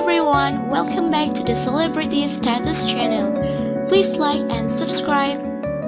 everyone, welcome back to the Celebrity Status channel. Please like and subscribe.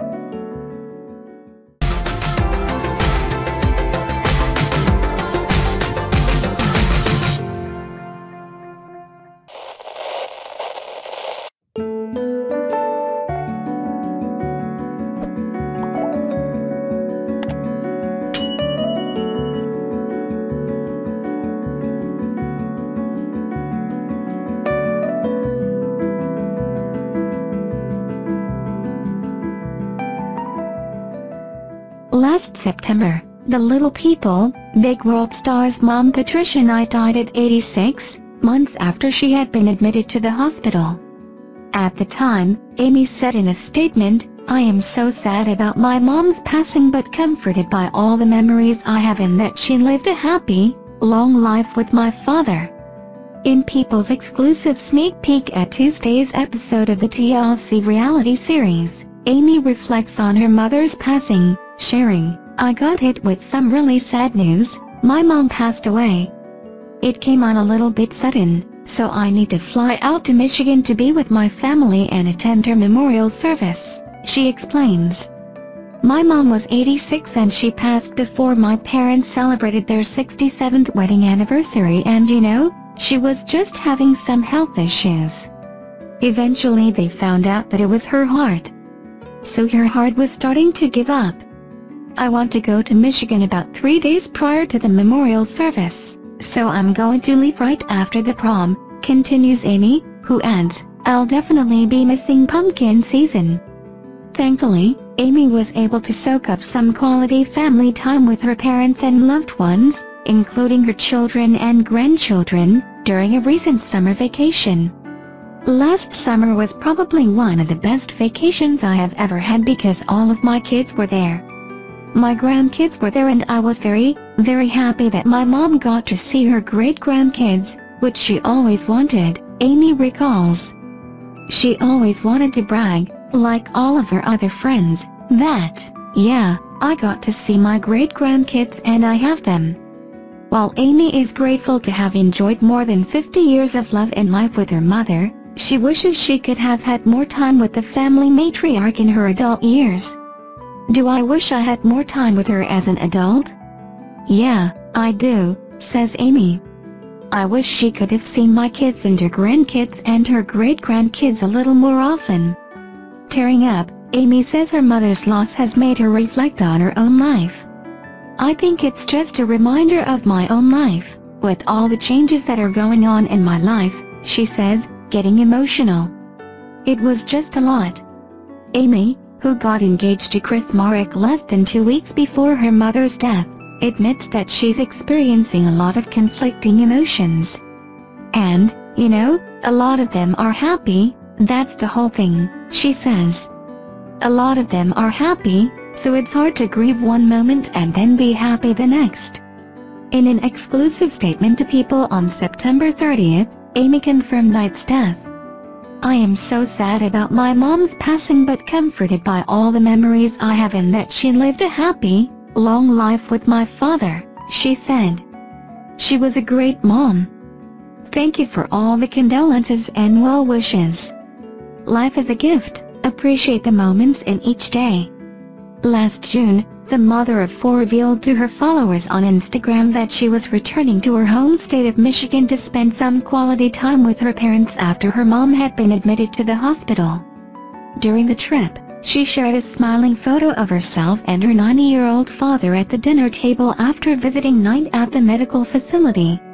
Last September, the Little People, Big World star's mom Patricia Knight died at 86 months after she had been admitted to the hospital. At the time, Amy said in a statement, "I am so sad about my mom's passing but comforted by all the memories I have and that she lived a happy, long life with my father." In People's exclusive sneak peek at Tuesday's episode of the TLC reality series, Amy reflects on her mother's passing, sharing, "I got hit with some really sad news. My mom passed away. It came on a little bit sudden, so I need to fly out to Michigan to be with my family and attend her memorial service," she explains. "My mom was 86 and she passed before my parents celebrated their 67th wedding anniversary, and she was just having some health issues. Eventually they found out that it was her heart. So her heart was starting to give up. I want to go to Michigan about 3 days prior to the memorial service, so I'm going to leave right after the prom," continues Amy, who adds, "I'll definitely be missing pumpkin season." Thankfully, Amy was able to soak up some quality family time with her parents and loved ones, including her children and grandchildren, during a recent summer vacation. "Last summer was probably one of the best vacations I have ever had because all of my kids were there. My grandkids were there and I was very, very happy that my mom got to see her great-grandkids, which she always wanted," Amy recalls. She always wanted to brag, like all of her other friends, that, "Yeah, I got to see my great-grandkids and I have them." While Amy is grateful to have enjoyed more than 50 years of love and life with her mother, she wishes she could have had more time with the family matriarch in her adult years. "Do I wish I had more time with her as an adult? Yeah, I do," says Amy. "I wish she could have seen my kids and her grandkids and her great-grandkids a little more often." Tearing up, Amy says her mother's loss has made her reflect on her own life. "I think it's just a reminder of my own life, with all the changes that are going on in my life," she says, getting emotional. "It was just a lot." Amy, who got engaged to Chris Marek less than 2 weeks before her mother's death, admits that she's experiencing a lot of conflicting emotions. And, a lot of them are happy, that's the whole thing, she says. "A lot of them are happy, so it's hard to grieve one moment and then be happy the next." In an exclusive statement to People on September 30th, Amy confirmed Knight's death. "I am so sad about my mom's passing but comforted by all the memories I have and that she lived a happy, long life with my father," she said. "She was a great mom. Thank you for all the condolences and well wishes. Life is a gift, appreciate the moments in each day." Last June, the mother of 4 revealed to her followers on Instagram that she was returning to her home state of Michigan to spend some quality time with her parents after her mom had been admitted to the hospital. During the trip, she shared a smiling photo of herself and her 90-year-old father at the dinner table after visiting Knight at the medical facility.